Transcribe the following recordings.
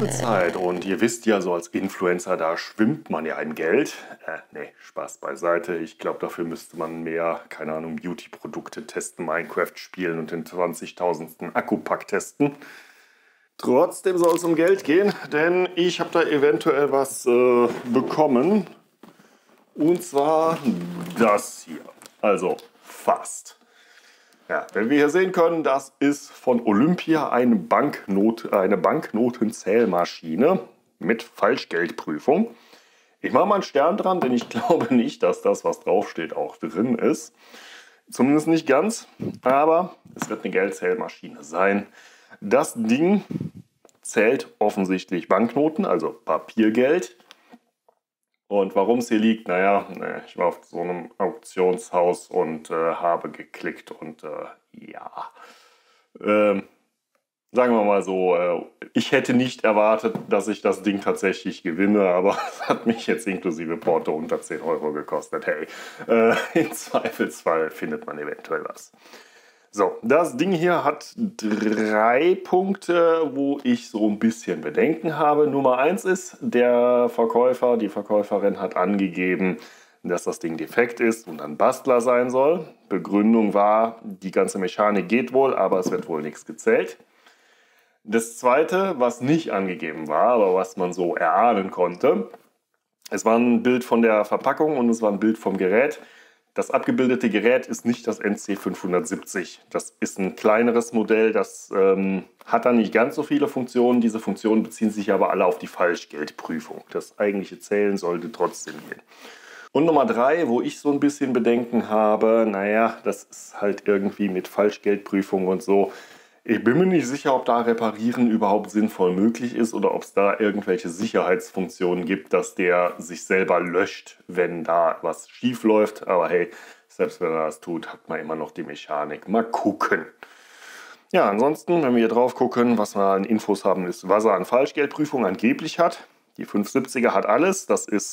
Zeit und ihr wisst ja, so als Influencer, da schwimmt man ja im Geld. Nee, Spaß beiseite. Ich glaube, dafür müsste man mehr, keine Ahnung, Beauty-Produkte testen, Minecraft spielen und den 20.000. Akkupack testen. Trotzdem soll es um Geld gehen, denn ich habe da eventuell was bekommen. Und zwar das hier. Also fast. Ja, wenn wir hier sehen können, das ist von Olympia eine Banknotenzählmaschine mit Falschgeldprüfung. Ich mache mal einen Stern dran, denn ich glaube nicht, dass das, was draufsteht, auch drin ist. Zumindest nicht ganz, aber es wird eine Geldzählmaschine sein. Das Ding zählt offensichtlich Banknoten, also Papiergeld. Und warum es hier liegt, naja, ich war auf so einem Auktionshaus und habe geklickt und ja, sagen wir mal so, ich hätte nicht erwartet, dass ich das Ding tatsächlich gewinne, aber es hat mich jetzt inklusive Porto unter 10 Euro gekostet. Hey, im Zweifelsfall findet man eventuell was. So, das Ding hier hat 3 Punkte, wo ich so ein bisschen Bedenken habe. Nummer 1 ist, der Verkäufer, die Verkäuferin hat angegeben, dass das Ding defekt ist und ein Bastler sein soll. Begründung war, die ganze Mechanik geht wohl, aber es wird wohl nichts gezählt. Das Zweite, was nicht angegeben war, aber was man so erahnen konnte, es war ein Bild von der Verpackung und es war ein Bild vom Gerät. Das abgebildete Gerät ist nicht das NC570. Das ist ein kleineres Modell, das hat da nicht ganz so viele Funktionen. Diese Funktionen beziehen sich aber alle auf die Falschgeldprüfung. Das eigentliche Zählen sollte trotzdem gehen. Und Nummer 3, wo ich so ein bisschen Bedenken habe, naja, das ist halt irgendwie mit Falschgeldprüfung und so. Ich bin mir nicht sicher, ob da Reparieren überhaupt sinnvoll möglich ist oder ob es da irgendwelche Sicherheitsfunktionen gibt, dass der sich selber löscht, wenn da was schief läuft. Aber hey, selbst wenn er das tut, hat man immer noch die Mechanik. Mal gucken. Ja, ansonsten, wenn wir hier drauf gucken, was wir an Infos haben, ist, was er an Falschgeldprüfung angeblich hat. Die 570er hat alles. Das ist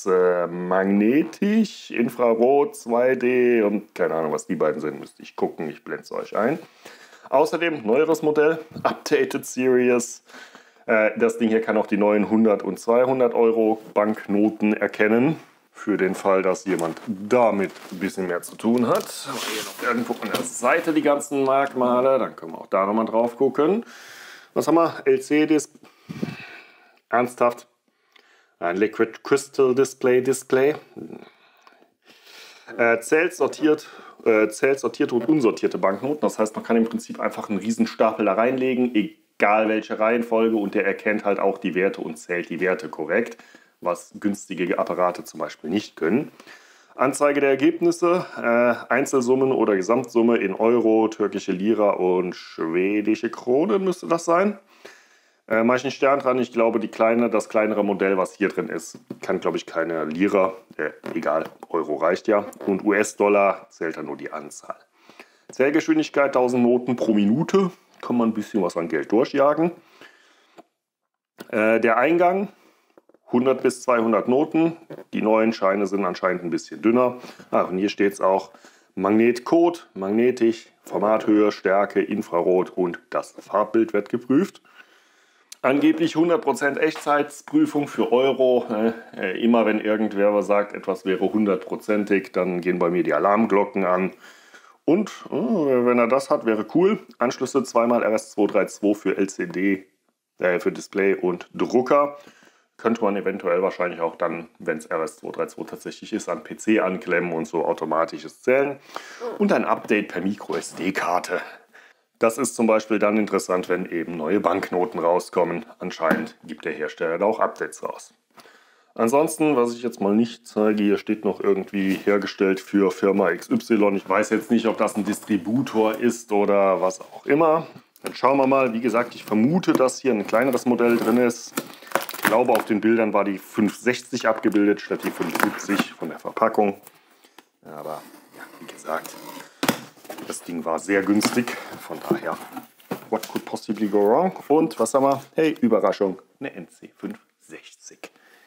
magnetisch, Infrarot, 2D und keine Ahnung, was die beiden sind, müsste ich gucken. Ich blende es euch ein. Außerdem neueres Modell, Updated Series. Das Ding hier kann auch die neuen 100 und 200 Euro Banknoten erkennen. Für den Fall, dass jemand damit ein bisschen mehr zu tun hat. Aber hier noch irgendwo an der Seite die ganzen Merkmale. Dann können wir auch da nochmal drauf gucken. Was haben wir? LCD-Display. Ernsthaft? Ein Liquid Crystal Display. Zählt sortierte und unsortierte Banknoten. Das heißt, man kann im Prinzip einfach einen riesen Stapel da reinlegen, egal welche Reihenfolge, und der erkennt halt auch die Werte und zählt die Werte korrekt, was günstige Apparate zum Beispiel nicht können. Anzeige der Ergebnisse, Einzelsummen oder Gesamtsumme in Euro, türkische Lira und schwedische Krone müsste das sein. Mache ich einen Stern dran. Ich glaube, das kleinere Modell, was hier drin ist, kann, glaube ich, keine Lira. Egal, Euro reicht ja. Und US-Dollar zählt dann nur die Anzahl. Zählgeschwindigkeit 1000 Noten pro Minute. Kann man ein bisschen was an Geld durchjagen. Der Eingang 100 bis 200 Noten. Die neuen Scheine sind anscheinend ein bisschen dünner. Und hier steht es auch. Magnetcode, magnetisch, Formathöhe, Stärke, Infrarot und das Farbbild wird geprüft. Angeblich 100% Echtheitsprüfung für Euro. Immer wenn irgendwer was sagt, etwas wäre 100%ig, dann gehen bei mir die Alarmglocken an. Und wenn er das hat, wäre cool. Anschlüsse zweimal RS232 für LCD, für Display und Drucker. Könnte man eventuell wahrscheinlich auch dann, wenn es RS232 tatsächlich ist, an PC anklemmen und so automatisches Zählen. Und ein Update per Micro-SD-Karte. Das ist zum Beispiel dann interessant, wenn eben neue Banknoten rauskommen. Anscheinend gibt der Hersteller da auch Updates raus. Ansonsten, was ich jetzt mal nicht zeige, hier steht noch irgendwie hergestellt für Firma XY. Ich weiß jetzt nicht, ob das ein Distributor ist oder was auch immer. Dann schauen wir mal. Wie gesagt, ich vermute, dass hier ein kleineres Modell drin ist. Ich glaube, auf den Bildern war die 560 abgebildet statt die 570 von der Verpackung. Aber ja, wie gesagt, das Ding war sehr günstig, von daher, what could possibly go wrong? Und was haben wir? Hey, Überraschung, eine NC560.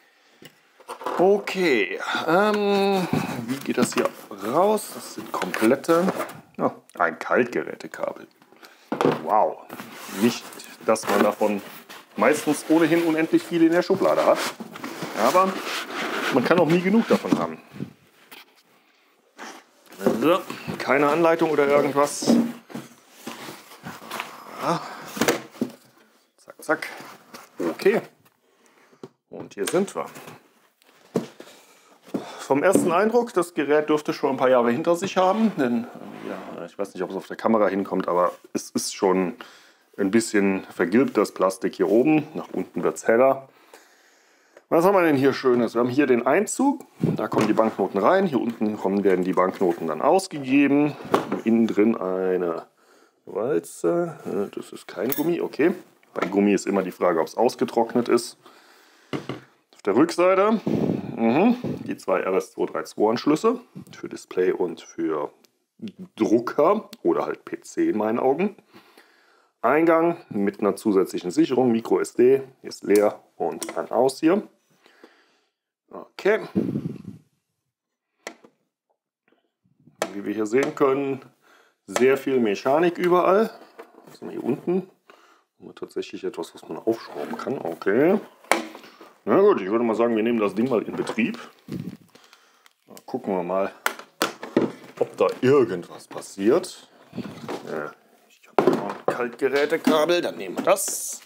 Okay, wie geht das hier raus? Das sind komplette, ein Kaltgerätekabel. Wow, nicht, dass man davon meistens ohnehin unendlich viel in der Schublade hat. Aber man kann auch nie genug davon haben. Also, keine Anleitung oder irgendwas. Ja. Zack, zack. Okay. Und hier sind wir. Vom ersten Eindruck, das Gerät dürfte schon ein paar Jahre hinter sich haben. Denn, ja, ich weiß nicht, ob es auf der Kamera hinkommt, aber es ist schon ein bisschen vergilbt, das Plastik hier oben. Nach unten wird es heller. Was haben wir denn hier Schönes? Wir haben hier den Einzug. Da kommen die Banknoten rein. Hier unten werden die Banknoten dann ausgegeben. Innen drin eine Walze. Das ist kein Gummi, okay. Bei Gummi ist immer die Frage, ob es ausgetrocknet ist. Auf der Rückseite die zwei RS232-Anschlüsse für Display und für Drucker oder halt PC in meinen Augen. Eingang mit einer zusätzlichen Sicherung, MicroSD, ist leer und an aus hier. Okay. Wie wir hier sehen können, sehr viel Mechanik überall. Was haben wir hier unten? Haben wir tatsächlich etwas, was man aufschrauben kann. Okay. Na gut, ich würde mal sagen, wir nehmen das Ding mal in Betrieb. Gucken wir mal, ob da irgendwas passiert. Ja, ich habe noch ein Kaltgerätekabel, dann nehmen wir das.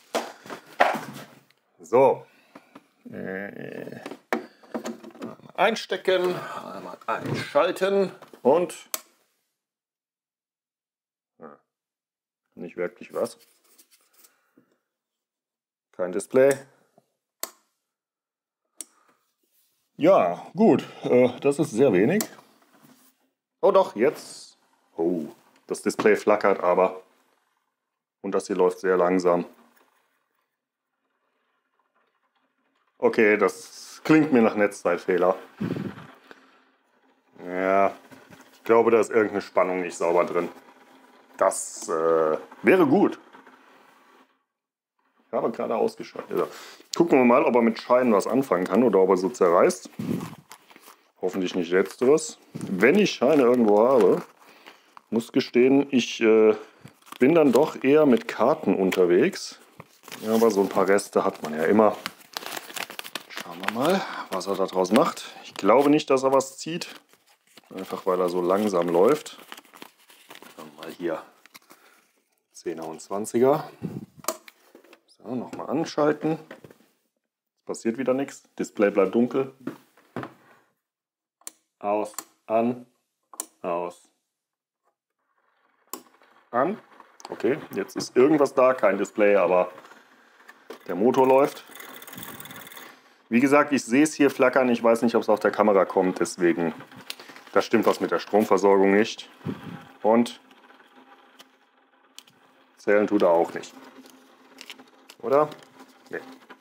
So. Einmal einstecken, einmal einschalten und nicht wirklich was. Kein Display. Ja, gut, das ist sehr wenig. Oh doch, jetzt. Oh, das Display flackert aber. Und das hier läuft sehr langsam. Okay, das klingt mir nach Netzteilfehler. Ja, ich glaube, da ist irgendeine Spannung nicht sauber drin. Das wäre gut. Ich habe gerade ausgeschaltet. Ja. Gucken wir mal, ob er mit Scheinen was anfangen kann oder ob er so zerreißt. Hoffentlich nicht letzteres. Wenn ich Scheine irgendwo habe, muss gestehen, ich bin dann doch eher mit Karten unterwegs. Ja, aber so ein paar Reste hat man ja immer. Schauen wir mal, was er daraus macht. Ich glaube nicht, dass er was zieht. Einfach weil er so langsam läuft. Dann mal hier 10er und 20er. So, nochmal anschalten. Es passiert wieder nichts. Display bleibt dunkel. Aus, an, aus, an. Okay, jetzt ist irgendwas da, kein Display, aber der Motor läuft. Wie gesagt, ich sehe es hier flackern. Ich weiß nicht, ob es auf der Kamera kommt, deswegen, da stimmt was mit der Stromversorgung nicht. Und zählen tut er auch nicht. Oder? Nee.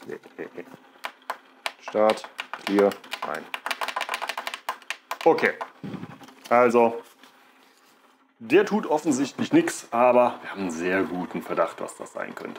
Start, hier, ein. Okay, also der tut offensichtlich nichts, aber wir haben einen sehr guten Verdacht, was das sein könnte.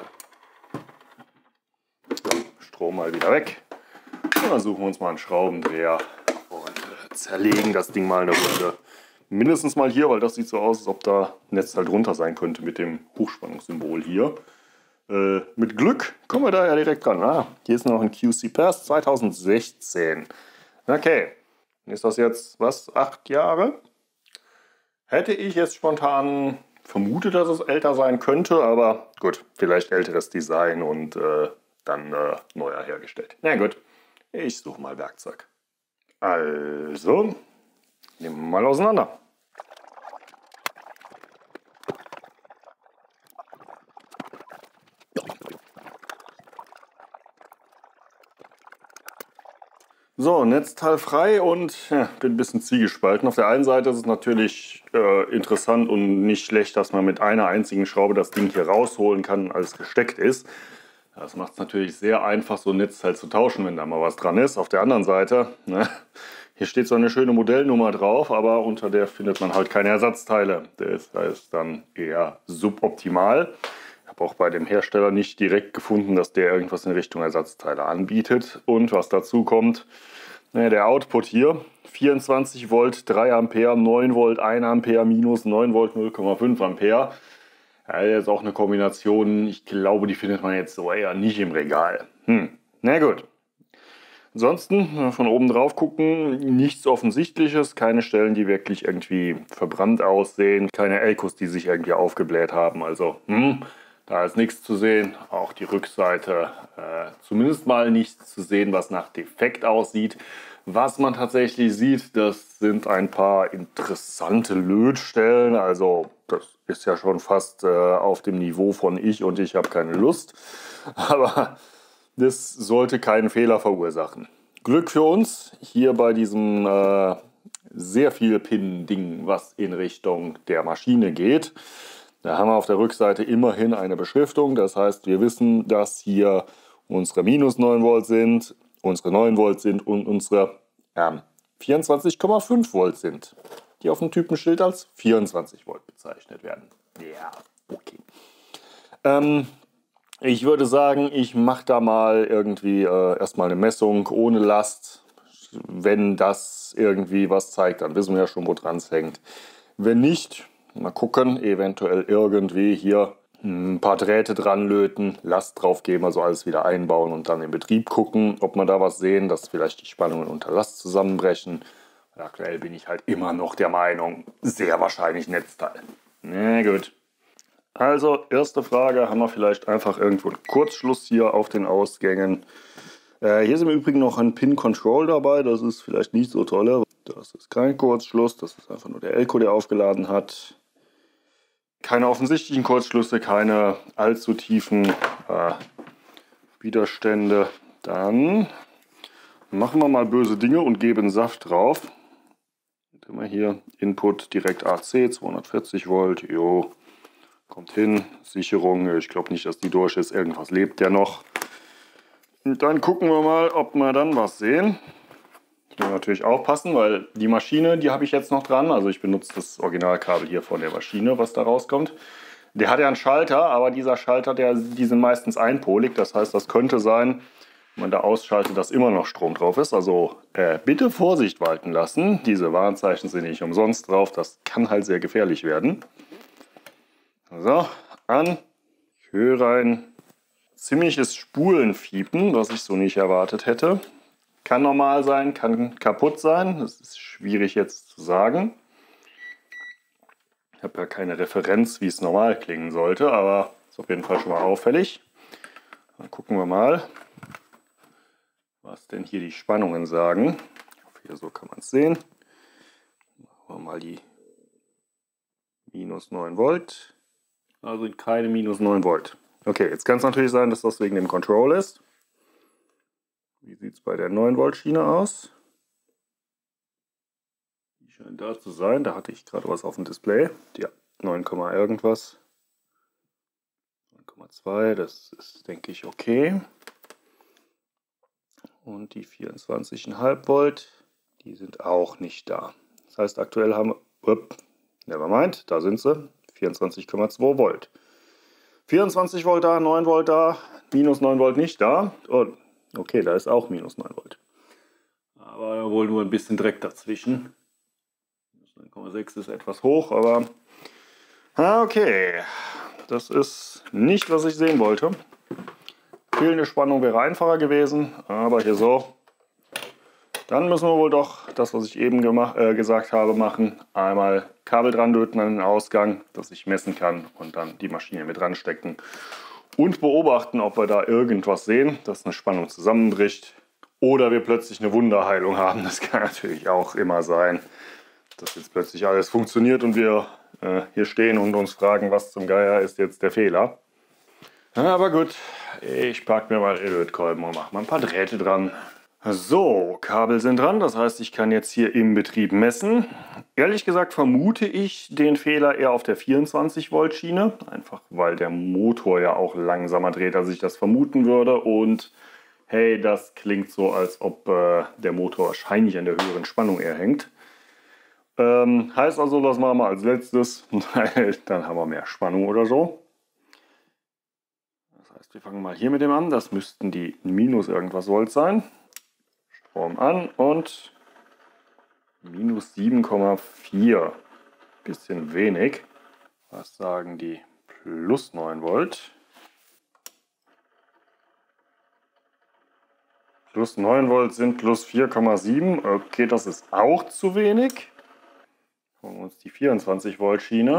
So, Strom mal wieder weg. Und dann suchen wir uns mal einen Schraubendreher und zerlegen das Ding mal eine Runde. Mindestens mal hier, weil das sieht so aus, als ob da Netzteil drunter sein könnte mit dem Hochspannungssymbol hier. Mit Glück kommen wir da ja direkt dran. Ah, hier ist noch ein QC Pass 2016. Okay, ist das jetzt, was, 8 Jahre? Hätte ich jetzt spontan vermutet, dass es älter sein könnte, aber gut, vielleicht älteres Design und dann neuer hergestellt. Na gut, ich suche mal Werkzeug. Also, nehmen wir mal auseinander. So, Netzteil frei und ja, bin ein bisschen zwiegespalten. Auf der einen Seite ist es natürlich interessant und nicht schlecht, dass man mit einer einzigen Schraube das Ding hier rausholen kann, als gesteckt ist. Das macht es natürlich sehr einfach, so ein Netzteil zu tauschen, wenn da mal was dran ist. Auf der anderen Seite, ne, hier steht so eine schöne Modellnummer drauf, aber unter der findet man halt keine Ersatzteile. Das heißt dann eher suboptimal. Ich habe auch bei dem Hersteller nicht direkt gefunden, dass der irgendwas in Richtung Ersatzteile anbietet. Und was dazu kommt, der Output hier, 24 Volt, 3 Ampere, 9 Volt, 1 Ampere, minus 9 Volt, 0,5 Ampere. Ja, jetzt auch eine Kombination, ich glaube, die findet man jetzt so eher nicht im Regal. Na gut. Ansonsten, wenn wir von oben drauf gucken, nichts Offensichtliches, keine Stellen, die wirklich irgendwie verbrannt aussehen, keine Elkos, die sich irgendwie aufgebläht haben. Also, da ist nichts zu sehen. Auch die Rückseite, zumindest mal nichts zu sehen, was nach defekt aussieht. Was man tatsächlich sieht, das sind ein paar interessante Lötstellen. Also, das ist ja schon fast auf dem Niveau von ich habe keine Lust. Aber das sollte keinen Fehler verursachen. Glück für uns hier bei diesem sehr viel Pin-Ding, was in Richtung der Maschine geht. Da haben wir auf der Rückseite immerhin eine Beschriftung. Das heißt, wir wissen, dass hier unsere minus 9 Volt sind, unsere 9 Volt sind und unsere 24,5 Volt sind, die auf dem Typenschild als 24 Volt bezeichnet werden. Ja, okay. Ich würde sagen, ich mache da mal irgendwie erstmal eine Messung ohne Last. Wenn das irgendwie was zeigt, dann wissen wir ja schon, wo dran es hängt. Wenn nicht, mal gucken, eventuell irgendwie hier ein paar Drähte dran löten, Last drauf geben, also alles wieder einbauen und dann in Betrieb gucken, ob wir da was sehen, dass vielleicht die Spannungen unter Last zusammenbrechen. Aktuell bin ich halt immer noch der Meinung, sehr wahrscheinlich Netzteil. Na gut. Also, erste Frage, haben wir vielleicht einfach irgendwo einen Kurzschluss hier auf den Ausgängen. Hier ist im Übrigen noch ein Pin-Control dabei, das ist vielleicht nicht so toll. Das ist kein Kurzschluss, das ist einfach nur der Elko, der aufgeladen hat. Keine offensichtlichen Kurzschlüsse, keine allzu tiefen Widerstände. Dann machen wir mal böse Dinge und geben Saft drauf. Dann haben wir hier Input direkt AC, 240 Volt, jo. Kommt hin, Sicherung, ich glaube nicht, dass die durch ist, irgendwas lebt ja noch. Und dann gucken wir mal, ob wir dann was sehen. Ich muss natürlich aufpassen, weil die Maschine, die habe ich jetzt noch dran. Also ich benutze das Originalkabel hier von der Maschine, was da rauskommt. Der hat ja einen Schalter, aber dieser Schalter, die sind meistens einpolig. Das heißt, das könnte sein, wenn man da ausschaltet, dass immer noch Strom drauf ist. Also bitte Vorsicht walten lassen. Diese Warnzeichen sind nicht umsonst drauf. Das kann halt sehr gefährlich werden. So, an. Ich höre ein ziemliches Spulenfiepen, was ich so nicht erwartet hätte. Kann normal sein, kann kaputt sein. Das ist schwierig jetzt zu sagen. Ich habe ja keine Referenz, wie es normal klingen sollte, aber ist auf jeden Fall schon mal auffällig. Dann gucken wir mal, was denn hier die Spannungen sagen. Hier so kann man es sehen. Machen wir mal die minus 9 Volt. Also keine minus 9 Volt. Okay, jetzt kann es natürlich sein, dass das wegen dem Control ist. Wie sieht es bei der 9 Volt Schiene aus? Die scheint da zu sein. Da hatte ich gerade was auf dem Display. Ja, 9, irgendwas. 9,2, das ist, denke ich, okay. Und die 24,5 Volt, die sind auch nicht da. Das heißt, aktuell haben wir, nevermind, da sind sie, 24,2 Volt. 24 Volt da, 9 Volt da, minus 9 Volt nicht da. Und okay, da ist auch minus 9 Volt. Aber wohl nur ein bisschen Dreck dazwischen. 9,6 ist etwas hoch, aber okay. Das ist nicht, was ich sehen wollte. Fehlende Spannung wäre einfacher gewesen, aber hier so. Dann müssen wir wohl doch das, was ich eben gesagt habe, machen. Einmal Kabel dran löten an den Ausgang, dass ich messen kann und dann die Maschine mit ranstecken. Und beobachten, ob wir da irgendwas sehen, dass eine Spannung zusammenbricht. Oder wir plötzlich eine Wunderheilung haben. Das kann natürlich auch immer sein, dass jetzt plötzlich alles funktioniert und wir hier stehen und uns fragen, was zum Geier ist jetzt der Fehler. Aber gut, ich packe mir mal den Lötkolben und mache mal ein paar Drähte dran. So, Kabel sind dran, das heißt, ich kann jetzt hier im Betrieb messen. Ehrlich gesagt vermute ich den Fehler eher auf der 24 Volt Schiene, einfach weil der Motor ja auch langsamer dreht, als ich das vermuten würde. Und hey, das klingt so, als ob der Motor wahrscheinlich an der höheren Spannung eher hängt. Heißt also, das machen wir als letztes, weil dann haben wir mehr Spannung oder so. Das heißt, wir fangen mal hier mit dem an, das müssten die minus irgendwas Volt sein. Strom an und minus 7,4. Bisschen wenig. Was sagen die plus 9 Volt. Plus 9 Volt sind plus 4,7. Okay, das ist auch zu wenig. Holen wir uns die 24 Volt Schiene.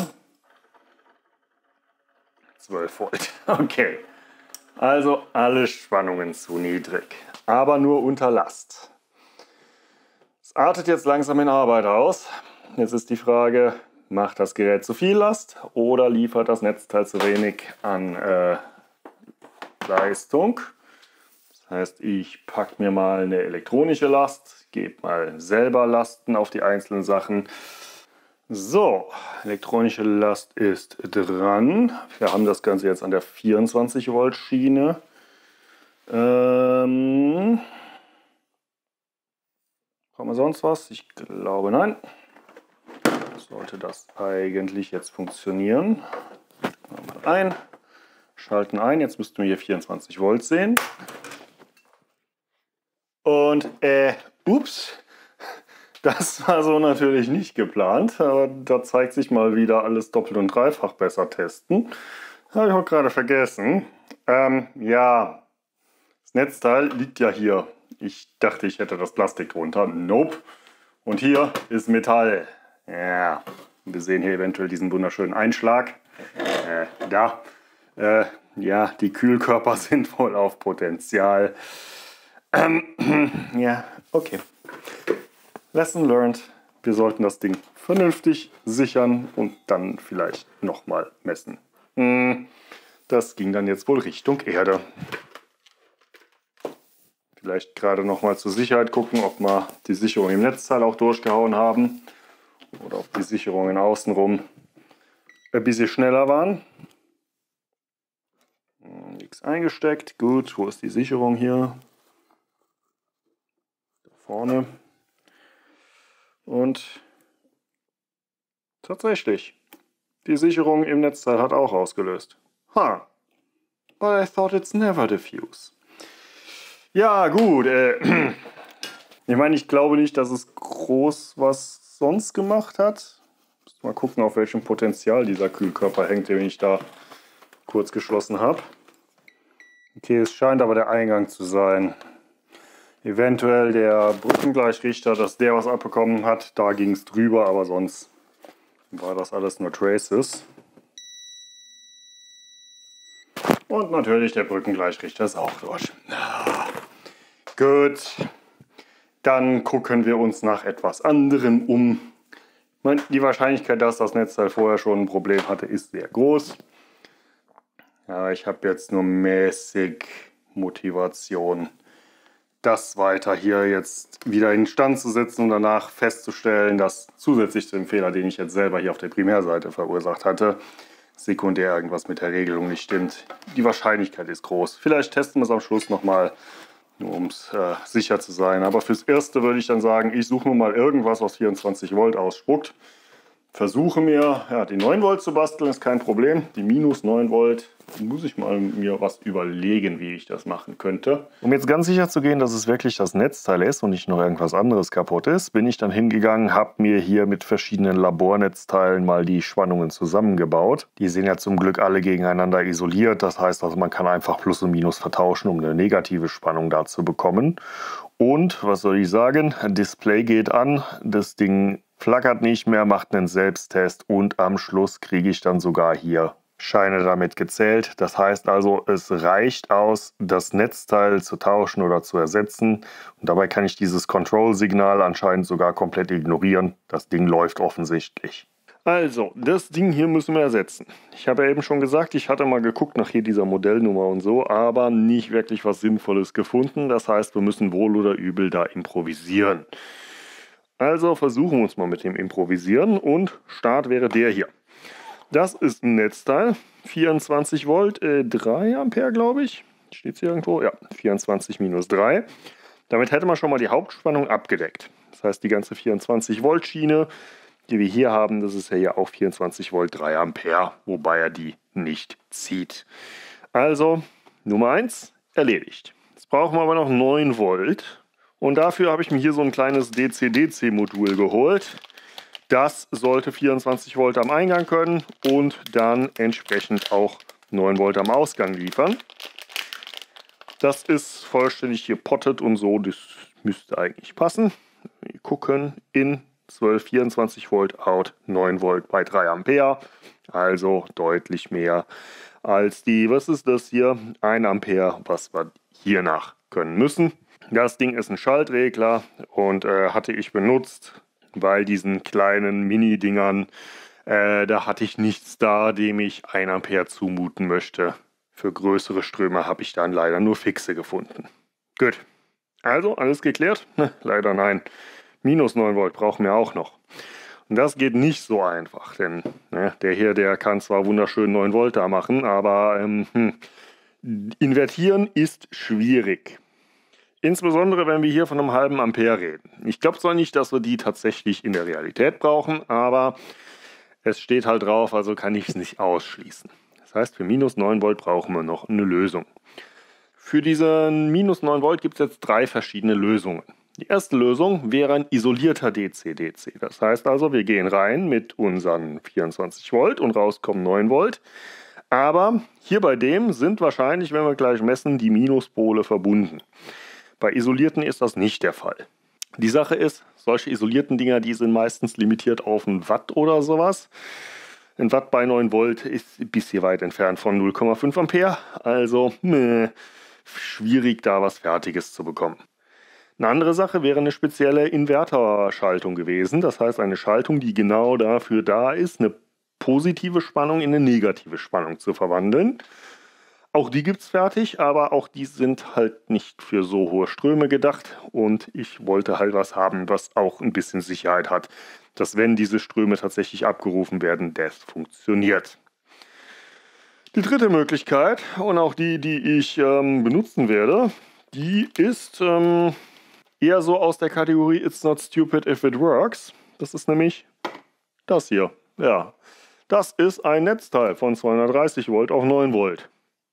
12 Volt. Okay. Also alle Spannungen zu niedrig. Aber nur unter Last. Es artet jetzt langsam in Arbeit aus. Jetzt ist die Frage, macht das Gerät zu viel Last oder liefert das Netzteil zu wenig an Leistung? Das heißt, ich packe mir mal eine elektronische Last, gebe mal selber Lasten auf die einzelnen Sachen. So, elektronische Last ist dran. Wir haben das Ganze jetzt an der 24 Volt Schiene. Brauchen wir sonst was? Ich glaube nein. Sollte das eigentlich jetzt funktionieren. Machen wir ein, schalten ein. Jetzt müssten wir hier 24 Volt sehen. Und ups, das war so natürlich nicht geplant. Aber da zeigt sich mal wieder alles doppelt und dreifach besser testen. Habe ich auch gerade vergessen. Ja, das Netzteil liegt ja hier. Ich dachte, ich hätte das Plastik drunter. Nope. Und hier ist Metall. Ja, wir sehen hier eventuell diesen wunderschönen Einschlag. Da. Ja, die Kühlkörper sind voll auf Potenzial. Ja, okay. Lesson learned. Wir sollten das Ding vernünftig sichern und dann vielleicht nochmal messen. Das ging dann jetzt wohl Richtung Erde. Vielleicht gerade nochmal zur Sicherheit gucken, ob wir die Sicherung im Netzteil auch durchgehauen haben. Oder ob die Sicherungen außenrum ein bisschen schneller waren. Nichts eingesteckt. Gut, wo ist die Sicherung hier? Da vorne. Und tatsächlich, die Sicherung im Netzteil hat auch ausgelöst. Ha! But I thought it's never the fuse. Ja, gut. Ich meine, ich glaube nicht, dass es groß was sonst gemacht hat. Mal gucken, auf welchem Potenzial dieser Kühlkörper hängt, den ich da kurz geschlossen habe. Okay, es scheint aber der Eingang zu sein. Eventuell der Brückengleichrichter, dass der was abbekommen hat. Da ging es drüber, aber sonst war das alles nur Traces. Und natürlich der Brückengleichrichter ist auch durch. Gut, dann gucken wir uns nach etwas anderem um. Die Wahrscheinlichkeit, dass das Netzteil vorher schon ein Problem hatte, ist sehr groß. Ja, ich habe jetzt nur mäßig Motivation, das weiter hier jetzt wieder in Stand zu setzen und danach festzustellen, dass zusätzlich zu dem Fehler, den ich jetzt selber hier auf der Primärseite verursacht hatte, sekundär irgendwas mit der Regelung nicht stimmt. Die Wahrscheinlichkeit ist groß. Vielleicht testen wir es am Schluss nochmal, nur um es sicher zu sein. Aber fürs Erste würde ich dann sagen, ich suche mir mal irgendwas, was 24 Volt ausspuckt. Versuche mir, die 9 Volt zu basteln, ist kein Problem. Die minus 9 Volt, muss ich mal mir was überlegen, wie ich das machen könnte. Um jetzt ganz sicher zu gehen, dass es wirklich das Netzteil ist und nicht noch irgendwas anderes kaputt ist, bin ich dann hingegangen, habe mir hier mit verschiedenen Labornetzteilen mal die Spannungen zusammengebaut. Die sind ja zum Glück alle gegeneinander isoliert. Das heißt also, man kann einfach Plus und Minus vertauschen, um eine negative Spannung da zu bekommen. Und, was soll ich sagen, Display geht an, das Ding flackert nicht mehr, macht einen Selbsttest und am Schluss kriege ich dann sogar hier Scheine damit gezählt. Das heißt also, es reicht aus, das Netzteil zu tauschen oder zu ersetzen. Und dabei kann ich dieses Control-Signal anscheinend sogar komplett ignorieren. Das Ding läuft offensichtlich. Also, das Ding hier müssen wir ersetzen. Ich habe ja eben schon gesagt, ich hatte mal geguckt nach hier dieser Modellnummer und so, aber nicht wirklich was Sinnvolles gefunden. Das heißt, wir müssen wohl oder übel da improvisieren. Also versuchen wir uns mal mit dem Improvisieren und Start wäre der hier. Das ist ein Netzteil, 24 Volt, 3 Ampere glaube ich. Steht es hier irgendwo? Ja, 24 minus 3. Damit hätte man schon mal die Hauptspannung abgedeckt. Das heißt, die ganze 24 Volt Schiene, die wir hier haben, das ist ja hier auch 24 Volt, 3 Ampere, wobei er die nicht zieht. Also, Nummer 1 erledigt. Jetzt brauchen wir aber noch 9 Volt. Und dafür habe ich mir hier so ein kleines DC-DC-Modul geholt. Das sollte 24 Volt am Eingang können und dann entsprechend auch 9 Volt am Ausgang liefern. Das ist vollständig gepottet und so, das müsste eigentlich passen. Wir gucken, in 12, 24 Volt out, 9 Volt bei 3 Ampere, also deutlich mehr als die, was ist das hier, 1 Ampere, was wir hiernach können müssen. Das Ding ist ein Schaltregler und hatte ich benutzt, weil diesen kleinen Mini-Dingern, da hatte ich nichts da, dem ich 1 Ampere zumuten möchte. Für größere Ströme habe ich dann leider nur fixe gefunden. Gut, also alles geklärt? Leider nein. Minus 9 Volt brauchen wir auch noch. Und das geht nicht so einfach, denn der hier, der kann zwar wunderschön 9 Volt da machen, aber invertieren ist schwierig. Insbesondere, wenn wir hier von einem halben Ampere reden. Ich glaube zwar nicht, dass wir die tatsächlich in der Realität brauchen, aber es steht halt drauf, also kann ich es nicht ausschließen. Das heißt, für minus 9 Volt brauchen wir noch eine Lösung. Für diese minus 9 Volt gibt es jetzt 3 verschiedene Lösungen. Die erste Lösung wäre ein isolierter DC-DC. Das heißt also, wir gehen rein mit unseren 24 Volt und rauskommen 9 Volt. Aber hier bei dem sind wahrscheinlich, wenn wir gleich messen, die Minuspole verbunden. Bei isolierten ist das nicht der Fall. Die Sache ist, solche isolierten Dinger, die sind meistens limitiert auf 1 Watt oder sowas. Ein Watt bei 9 Volt ist ein bisschen weit entfernt von 0,5 Ampere. Also schwierig, da was Fertiges zu bekommen. Eine andere Sache wäre eine spezielle Inverterschaltung gewesen. Das heißt, eine Schaltung, die genau dafür da ist, eine positive Spannung in eine negative Spannung zu verwandeln. Auch die gibt es fertig, aber auch die sind halt nicht für so hohe Ströme gedacht. Und ich wollte halt was haben, was auch ein bisschen Sicherheit hat, dass wenn diese Ströme tatsächlich abgerufen werden, das funktioniert. Die dritte Möglichkeit, und auch die, die ich benutzen werde, die ist eher so aus der Kategorie It's not stupid if it works. Das ist nämlich das hier. Ja, das ist ein Netzteil von 230 Volt auf 9 Volt.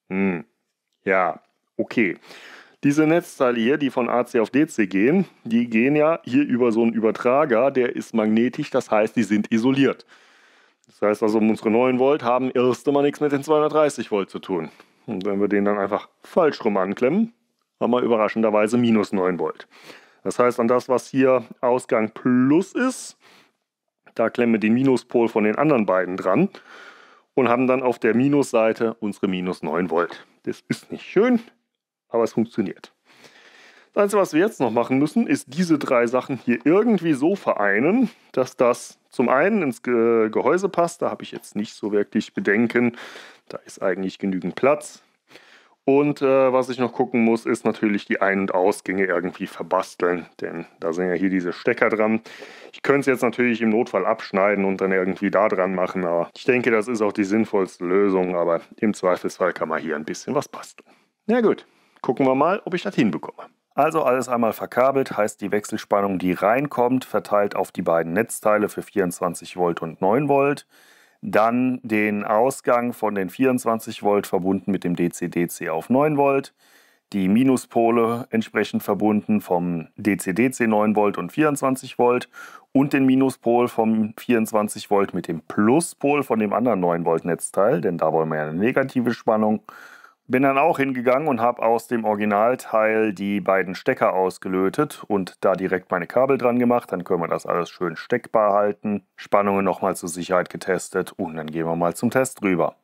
Ja, okay. Diese Netzteile hier, die von AC auf DC gehen, die gehen ja hier über so einen Übertrager, der ist magnetisch, das heißt, die sind isoliert. Das heißt also, unsere 9 Volt haben erst einmal nichts mit den 230 Volt zu tun. Und wenn wir den dann einfach falsch rum anklemmen, haben wir überraschenderweise minus 9 Volt. Das heißt, an das, was hier Ausgang Plus ist, da klemmen wir den Minuspol von den anderen beiden dran und haben dann auf der Minusseite unsere minus 9 Volt. Das ist nicht schön, aber es funktioniert. Das Einzige, was wir jetzt noch machen müssen, ist diese 3 Sachen hier irgendwie so vereinen, dass das zum einen ins Gehäuse passt. Da habe ich jetzt nicht so wirklich Bedenken. Da ist eigentlich genügend Platz. Und was ich noch gucken muss, ist natürlich die Ein- und Ausgänge irgendwie verbasteln, denn da sind ja hier diese Stecker dran. Ich könnte es jetzt natürlich im Notfall abschneiden und dann irgendwie da dran machen, aber ich denke, das ist auch die sinnvollste Lösung, aber im Zweifelsfall kann man hier ein bisschen was basteln. Na gut, gucken wir mal, ob ich das hinbekomme. Also alles einmal verkabelt, heißt die Wechselspannung, die reinkommt, verteilt auf die beiden Netzteile für 24 Volt und 9 Volt. Dann den Ausgang von den 24 Volt verbunden mit dem DC-DC auf 9 Volt. Die Minuspole entsprechend verbunden vom DC-DC 9 Volt und 24 Volt. Und den Minuspol vom 24 Volt mit dem Pluspol von dem anderen 9 Volt Netzteil, denn da wollen wir ja eine negative Spannung. Bin dann auch hingegangen und habe aus dem Originalteil die beiden Stecker ausgelötet und da direkt meine Kabel dran gemacht. Dann können wir das alles schön steckbar halten. Spannungen nochmal zur Sicherheit getestet und dann gehen wir mal zum Test rüber.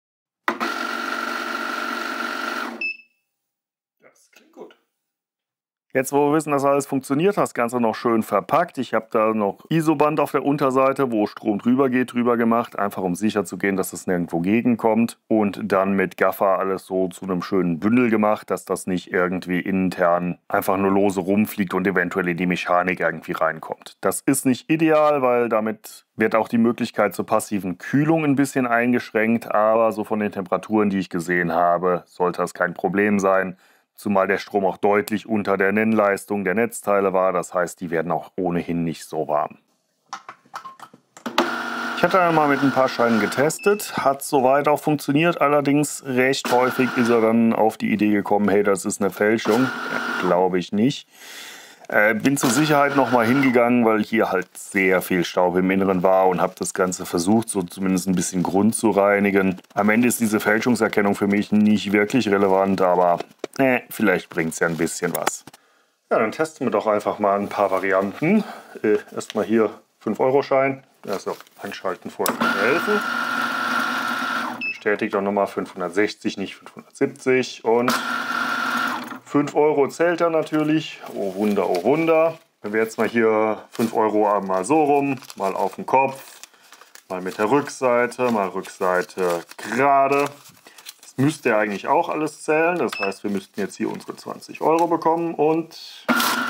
Das klingt gut. Jetzt, wo wir wissen, dass alles funktioniert, das Ganze noch schön verpackt. Ich habe da noch Isoband auf der Unterseite, wo Strom drüber geht, drüber gemacht. Einfach um sicher zu gehen, dass es nirgendwo gegenkommt. Und dann mit Gaffer alles so zu einem schönen Bündel gemacht, dass das nicht irgendwie intern einfach nur lose rumfliegt und eventuell in die Mechanik irgendwie reinkommt. Das ist nicht ideal, weil damit wird auch die Möglichkeit zur passiven Kühlung ein bisschen eingeschränkt. Aber so von den Temperaturen, die ich gesehen habe, sollte das kein Problem sein. Zumal der Strom auch deutlich unter der Nennleistung der Netzteile war. Das heißt, die werden auch ohnehin nicht so warm. Ich hatte einmal mit ein paar Scheinen getestet. Hat soweit auch funktioniert. Allerdings recht häufig ist er dann auf die Idee gekommen, hey, das ist eine Fälschung. Glaube ich nicht. Bin zur Sicherheit nochmal hingegangen, weil hier halt sehr viel Staub im Inneren war und habe das Ganze versucht, so zumindest ein bisschen Grund zu reinigen. Am Ende ist diese Fälschungserkennung für mich nicht wirklich relevant, aber vielleicht bringt es ja ein bisschen was. Ja, dann testen wir doch einfach mal ein paar Varianten. Erstmal hier 5-Euro-Schein. Also einschalten vorher kann helfen. Bestätigt auch nochmal 560, nicht 570. Und 5 Euro zählt er natürlich. Oh Wunder, oh Wunder. Wenn wir jetzt mal hier 5 Euro mal so rum, mal auf den Kopf, mal mit der Rückseite, mal Rückseite gerade. Das müsste eigentlich auch alles zählen. Das heißt, wir müssten jetzt hier unsere 20 Euro bekommen und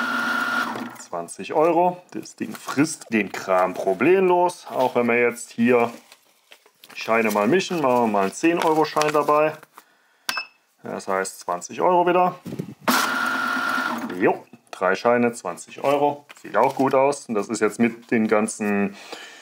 20 Euro. Das Ding frisst den Kram problemlos. Auch wenn wir jetzt hier Scheine mal mischen, machen wir mal einen 10-Euro-Schein dabei. Das heißt 20 Euro wieder. Jo, 3 Scheine, 20 Euro. Sieht auch gut aus. Und das ist jetzt mit den ganzen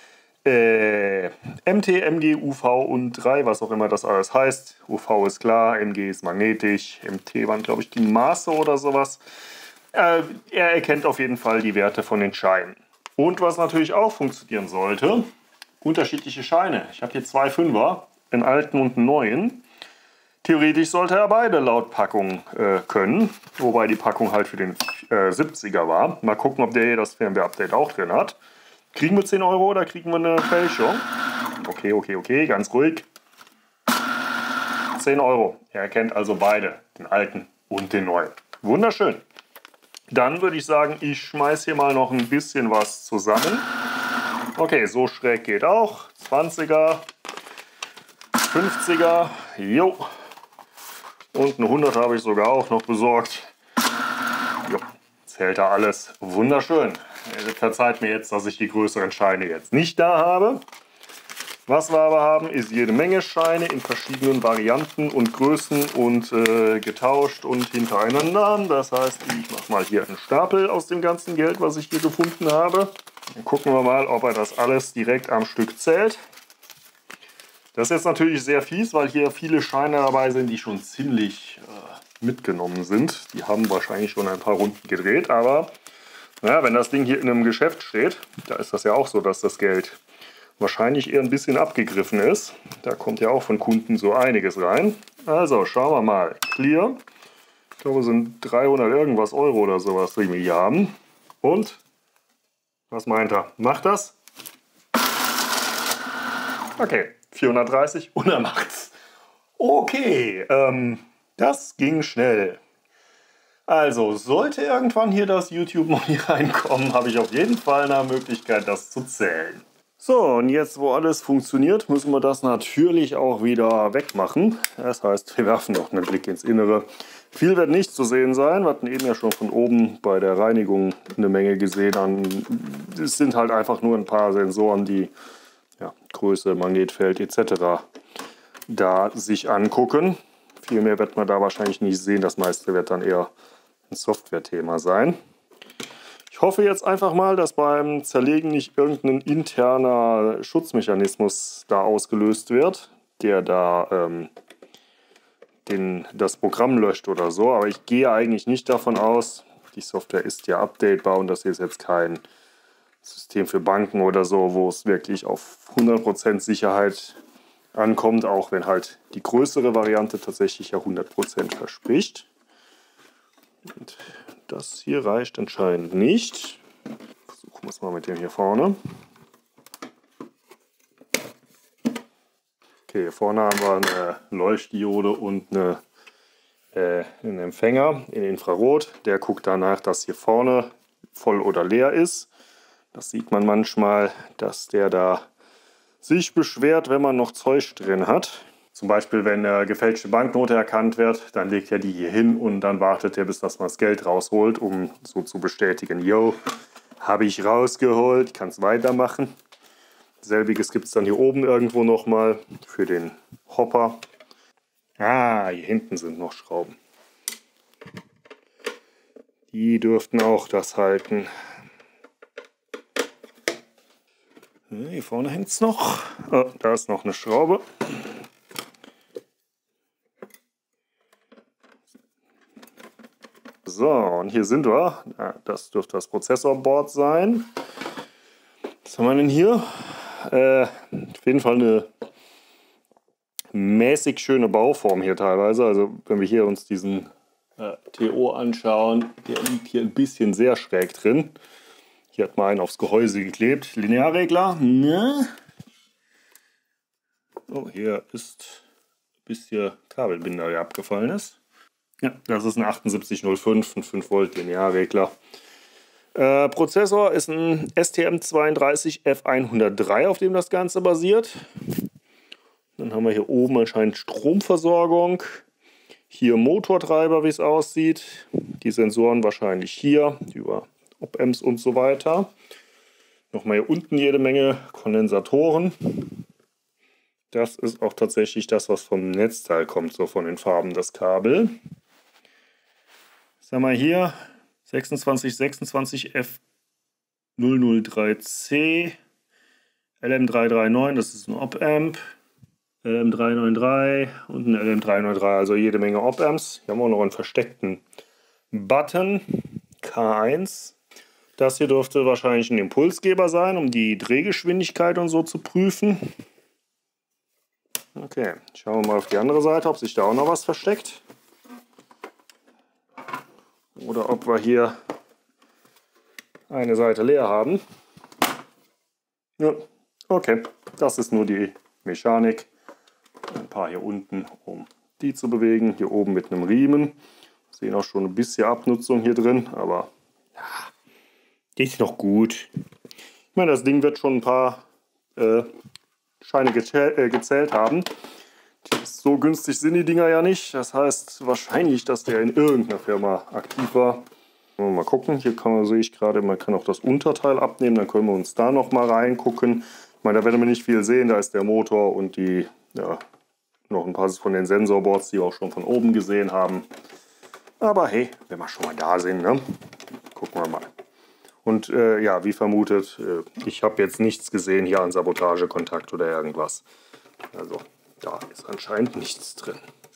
MT, MG, UV und 3, was auch immer das alles heißt. UV ist klar, MG ist magnetisch, MT waren glaube ich die Maße oder sowas. Er erkennt auf jeden Fall die Werte von den Scheinen. Und was natürlich auch funktionieren sollte, unterschiedliche Scheine. Ich habe hier 2 Fünfer, einen alten und einen neuen. Theoretisch sollte er beide laut Packung können, wobei die Packung halt für den 70er war. Mal gucken, ob der hier das Firmware-Update auch drin hat. Kriegen wir 10 Euro oder kriegen wir eine Fälschung? Okay, ganz ruhig. 10 Euro. Er erkennt also beide, den alten und den neuen. Wunderschön. Dann würde ich sagen, ich schmeiße hier mal noch ein bisschen was zusammen. Okay, so schräg geht auch. 20er, 50er, jo. Und eine 100 habe ich sogar auch noch besorgt. Jo, zählt da alles. Wunderschön. Verzeiht mir jetzt, dass ich die größeren Scheine jetzt nicht da habe. Was wir aber haben, ist jede Menge Scheine in verschiedenen Varianten und Größen und getauscht und hintereinander. Das heißt, ich mache mal hier einen Stapel aus dem ganzen Geld, was ich hier gefunden habe. Dann gucken wir mal, ob er das alles direkt am Stück zählt. Das ist jetzt natürlich sehr fies, weil hier viele Scheine dabei sind, die schon ziemlich mitgenommen sind. Die haben wahrscheinlich schon ein paar Runden gedreht, aber ja, wenn das Ding hier in einem Geschäft steht, da ist das ja auch so, dass das Geld wahrscheinlich eher ein bisschen abgegriffen ist. Da kommt ja auch von Kunden so einiges rein. Also schauen wir mal. Clear. Ich glaube, es sind 300 irgendwas Euro oder sowas, die wir hier haben. Und was meint er? Macht das? Okay, 430 und er macht's. Okay, das ging schnell. Also, sollte irgendwann hier das YouTube-Money reinkommen, habe ich auf jeden Fall eine Möglichkeit, das zu zählen. So, und jetzt, wo alles funktioniert, müssen wir das natürlich auch wieder wegmachen. Das heißt, wir werfen noch einen Blick ins Innere. Viel wird nicht zu sehen sein. Wir hatten eben ja schon von oben bei der Reinigung eine Menge gesehen. Es sind halt einfach nur ein paar Sensoren, die Größe, Magnetfeld etc. da sich angucken. Viel mehr wird man da wahrscheinlich nicht sehen. Das meiste wird dann eher ein Software-Thema sein. Ich hoffe jetzt einfach mal, dass beim Zerlegen nicht irgendein interner Schutzmechanismus da ausgelöst wird, der da das Programm löscht oder so. Aber ich gehe eigentlich nicht davon aus. Die Software ist ja updatebar und das hier ist jetzt kein System für Banken oder so, wo es wirklich auf 100% Sicherheit ankommt, auch wenn halt die größere Variante tatsächlich ja 100% verspricht. Und das hier reicht anscheinend nicht. Versuchen wir es mal mit dem hier vorne. Okay, hier vorne haben wir eine Leuchtdiode und einen Empfänger in Infrarot. Der guckt danach, dass hier vorne voll oder leer ist. Das sieht man manchmal, dass der da sich beschwert, wenn man noch Zeug drin hat. Zum Beispiel, wenn eine gefälschte Banknote erkannt wird, dann legt er die hier hin und dann wartet er, bis das mal das Geld rausholt, um so zu bestätigen, yo, habe ich rausgeholt, kann es weitermachen. Selbiges gibt es dann hier oben irgendwo nochmal für den Hopper. Ah, hier hinten sind noch Schrauben. Die dürften auch das halten. Hier vorne hängt es noch. Oh, da ist noch eine Schraube. So, und hier sind wir. Ja, das dürfte das Prozessorboard sein. Was haben wir denn hier? Auf jeden Fall eine mäßig schöne Bauform hier teilweise. Also wenn wir hier uns diesen TO anschauen, der liegt hier ein bisschen sehr schräg drin. Hier hat man einen aufs Gehäuse geklebt. Linearregler. Ne? Oh, hier ist bis hier Kabelbinder hier abgefallen ist. Ja, das ist ein 7805, ein 5 Volt Linearregler. Prozessor ist ein STM32F103, auf dem das Ganze basiert. Dann haben wir hier oben anscheinend Stromversorgung. Hier Motortreiber, wie es aussieht. Die Sensoren wahrscheinlich hier über Op-Amps und so weiter. Nochmal hier unten jede Menge Kondensatoren. Das ist auch tatsächlich das, was vom Netzteil kommt, so von den Farben, das Kabel. Was haben wir hier? 2626F003C, LM339, das ist ein Op-Amp, LM393 und ein LM393, also jede Menge Op-Amps. Hier haben wir auch noch einen versteckten Button, K1. Das hier dürfte wahrscheinlich ein Impulsgeber sein, um die Drehgeschwindigkeit und so zu prüfen. Okay, schauen wir mal auf die andere Seite, ob sich da auch noch was versteckt. Oder ob wir hier eine Seite leer haben. Ja, okay, das ist nur die Mechanik. Ein paar hier unten, um die zu bewegen. Hier oben mit einem Riemen. Wir sehen auch schon ein bisschen Abnutzung hier drin, aber ja, die ist noch gut. Ich meine, das Ding wird schon ein paar Scheine gezählt haben. So günstig sind die Dinger ja nicht. Das heißt wahrscheinlich, dass der in irgendeiner Firma aktiv war. Mal gucken. Hier sehe ich gerade, man kann auch das Unterteil abnehmen. Dann können wir uns da noch mal reingucken. Ich meine, da werden wir nicht viel sehen. Da ist der Motor und die, ja, noch ein paar von den Sensorboards, die wir auch schon von oben gesehen haben. Aber hey, wenn wir schon mal da sind, ne? Gucken wir mal. Und ja, wie vermutet, ich habe jetzt nichts gesehen hier an Sabotagekontakt oder irgendwas. Also da ist anscheinend nichts drin.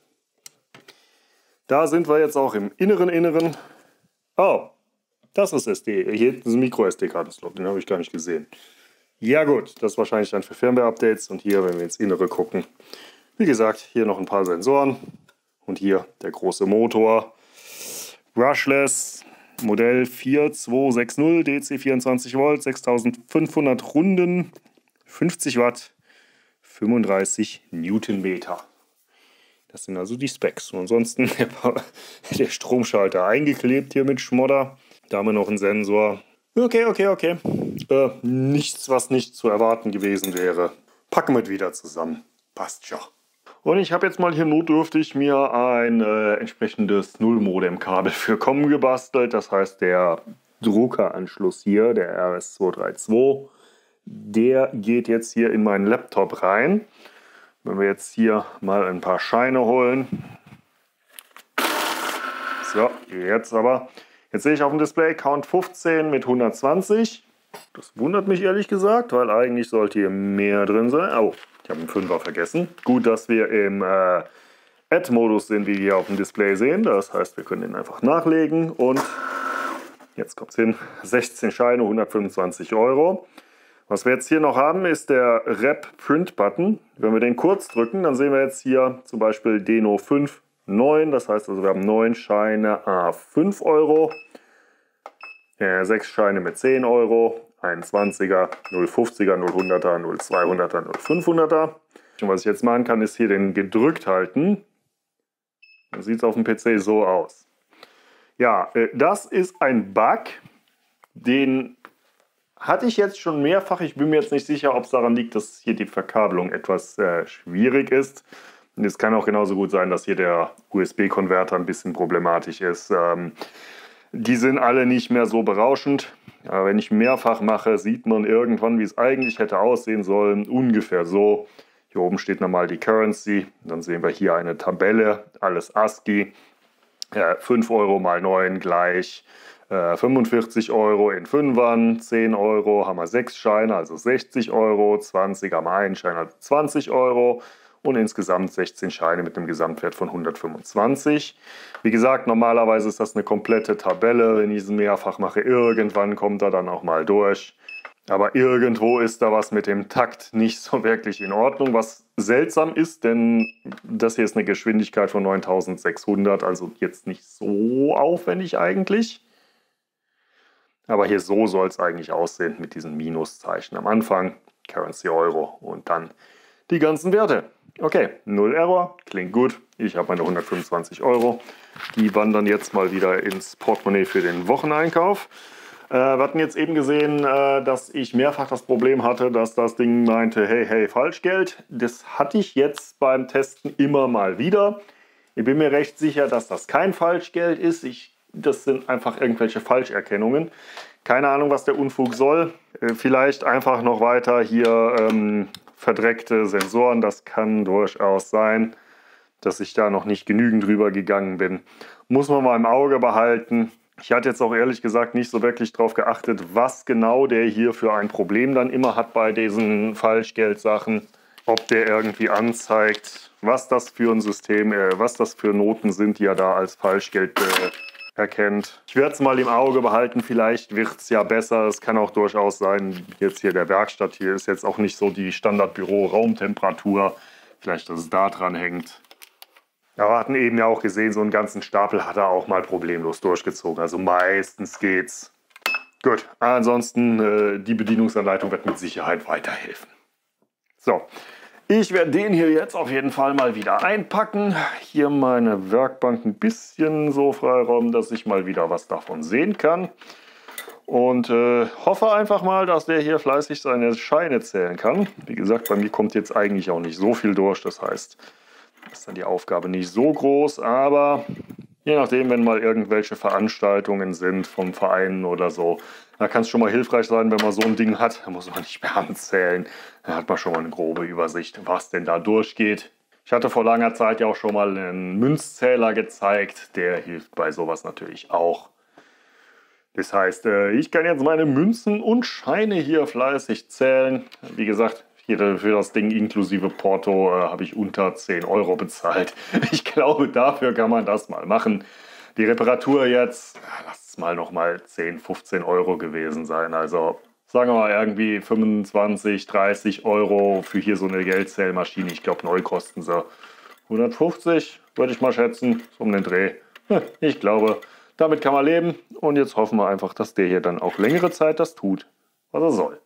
Da sind wir jetzt auch im Inneren. Oh, das ist SD. Hier ist ein Micro-SD-Kartenslot, den habe ich gar nicht gesehen. Ja gut, das ist wahrscheinlich dann für Firmware-Updates. Und hier, wenn wir ins Innere gucken, wie gesagt, hier noch ein paar Sensoren. Und hier der große Motor. Brushless, Modell 4260, DC 24 Volt, 6500 Runden, 50 Watt. 35 Newtonmeter. Das sind also die Specs. Und ansonsten der Stromschalter eingeklebt hier mit Schmodder. Da haben wir noch einen Sensor. Okay. Nichts, was nicht zu erwarten gewesen wäre. Packen wir wieder zusammen. Passt schon. Und ich habe jetzt mal hier notdürftig mir ein entsprechendes Nullmodem-Kabel für COM gebastelt. Das heißt, der Druckeranschluss hier, der RS232, der geht jetzt hier in meinen Laptop rein. Wenn wir jetzt hier mal ein paar Scheine holen. So, jetzt aber. Jetzt sehe ich auf dem Display Count 15 mit 120. Das wundert mich ehrlich gesagt, weil eigentlich sollte hier mehr drin sein. Oh, ich habe einen 5er vergessen. Gut, dass wir im Add-Modus sind, wie wir hier auf dem Display sehen. Das heißt, wir können den einfach nachlegen. Und jetzt kommt es hin. 16 Scheine, 125 Euro. Was wir jetzt hier noch haben, ist der Rep-Print-Button. Wenn wir den kurz drücken, dann sehen wir jetzt hier zum Beispiel Deno 5, 9. Das heißt also, wir haben 9 Scheine à 5 Euro. 6 Scheine mit 10 Euro. Ein 20er, 0,50er, 0,100er, 0,200er, 0,500er. Und was ich jetzt machen kann, ist hier den gedrückt halten. Dann sieht es auf dem PC so aus. Ja, das ist ein Bug, den hatte ich jetzt schon mehrfach. Ich bin mir jetzt nicht sicher, ob es daran liegt, dass hier die Verkabelung etwas schwierig ist. Und es kann auch genauso gut sein, dass hier der USB-Konverter ein bisschen problematisch ist. Die sind alle nicht mehr so berauschend. Aber wenn ich mehrfach mache, sieht man irgendwann, wie es eigentlich hätte aussehen sollen. Ungefähr so. Hier oben steht nochmal die Currency. Dann sehen wir hier eine Tabelle, alles ASCII. 5 Euro mal 9 gleich 45 Euro in 5ern, 10 Euro haben wir 6 Scheine, also 60 Euro, 20 haben wir einen Schein, also 20 Euro und insgesamt 16 Scheine mit einem Gesamtwert von 125. Wie gesagt, normalerweise ist das eine komplette Tabelle. Wenn ich es mehrfach mache, irgendwann kommt er dann auch mal durch. Aber irgendwo ist da was mit dem Takt nicht so wirklich in Ordnung, was seltsam ist, denn das hier ist eine Geschwindigkeit von 9600, also jetzt nicht so aufwendig eigentlich. Aber hier so soll es eigentlich aussehen mit diesen Minuszeichen am Anfang, Currency Euro und dann die ganzen Werte. Okay, 0 Error, klingt gut. Ich habe meine 125 Euro. Die wandern jetzt mal wieder ins Portemonnaie für den Wocheneinkauf. Wir hatten jetzt eben gesehen, dass ich mehrfach das Problem hatte, dass das Ding meinte, hey, hey, Falschgeld. Das hatte ich jetzt beim Testen immer mal wieder. Ich bin mir recht sicher, dass das kein Falschgeld ist. Das sind einfach irgendwelche Falscherkennungen. Keine Ahnung, was der Unfug soll. Vielleicht einfach noch weiter hier verdreckte Sensoren. Das kann durchaus sein, dass ich da noch nicht genügend drüber gegangen bin. Muss man mal im Auge behalten. Ich hatte jetzt auch ehrlich gesagt nicht so wirklich darauf geachtet, was genau der hier für ein Problem dann immer hat bei diesen Falschgeldsachen. Ob der irgendwie anzeigt, was das für ein System, was das für Noten sind, die er da als Falschgeld erkennt. Ich werde es mal im Auge behalten, vielleicht wird es ja besser. Es kann auch durchaus sein, jetzt hier der Werkstatt hier ist jetzt auch nicht so die Standardbüro-Raumtemperatur. Vielleicht, dass es da dran hängt. Aber wir hatten eben ja auch gesehen, so einen ganzen Stapel hat er auch mal problemlos durchgezogen. Also meistens geht's. Gut, ansonsten die Bedienungsanleitung wird mit Sicherheit weiterhelfen. So, ich werde den hier jetzt auf jeden Fall mal wieder einpacken. Hier meine Werkbank ein bisschen so freiräumen, dass ich mal wieder was davon sehen kann. Und hoffe einfach mal, dass der hier fleißig seine Scheine zählen kann. Wie gesagt, bei mir kommt jetzt eigentlich auch nicht so viel durch. Das heißt, ist dann die Aufgabe nicht so groß, aber je nachdem, wenn mal irgendwelche Veranstaltungen sind vom Verein oder so, da kann es schon mal hilfreich sein, wenn man so ein Ding hat. Da muss man nicht mehr anzählen. Da hat man schon mal eine grobe Übersicht, was denn da durchgeht. Ich hatte vor langer Zeit ja auch schon mal einen Münzzähler gezeigt. Der hilft bei sowas natürlich auch. Das heißt, ich kann jetzt meine Münzen und Scheine hier fleißig zählen. Wie gesagt, hier für das Ding inklusive Porto habe ich unter 10 Euro bezahlt. Ich glaube, dafür kann man das mal machen. Die Reparatur jetzt, lass es mal nochmal 10, 15 Euro gewesen sein. Also sagen wir mal irgendwie 25, 30 Euro für hier so eine Geldzählmaschine. Ich glaube, neu kosten sie 150, würde ich mal schätzen, so um den Dreh. Ich glaube, damit kann man leben. Und jetzt hoffen wir einfach, dass der hier dann auch längere Zeit das tut, was er soll.